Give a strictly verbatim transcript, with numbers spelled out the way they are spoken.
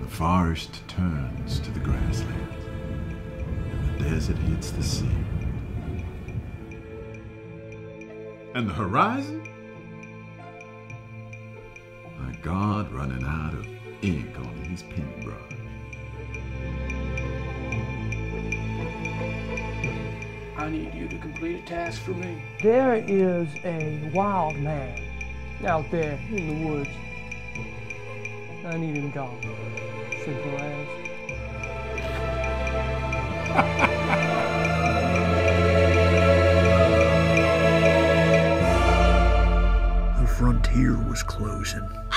forest turns to the grasslands, and the desert hits the sea. And the horizon? My God running out of ink on his paintbrush. I need you to complete a task for me. There is a wild man out there in the woods. I need him gone. Simple as. The frontier was closing.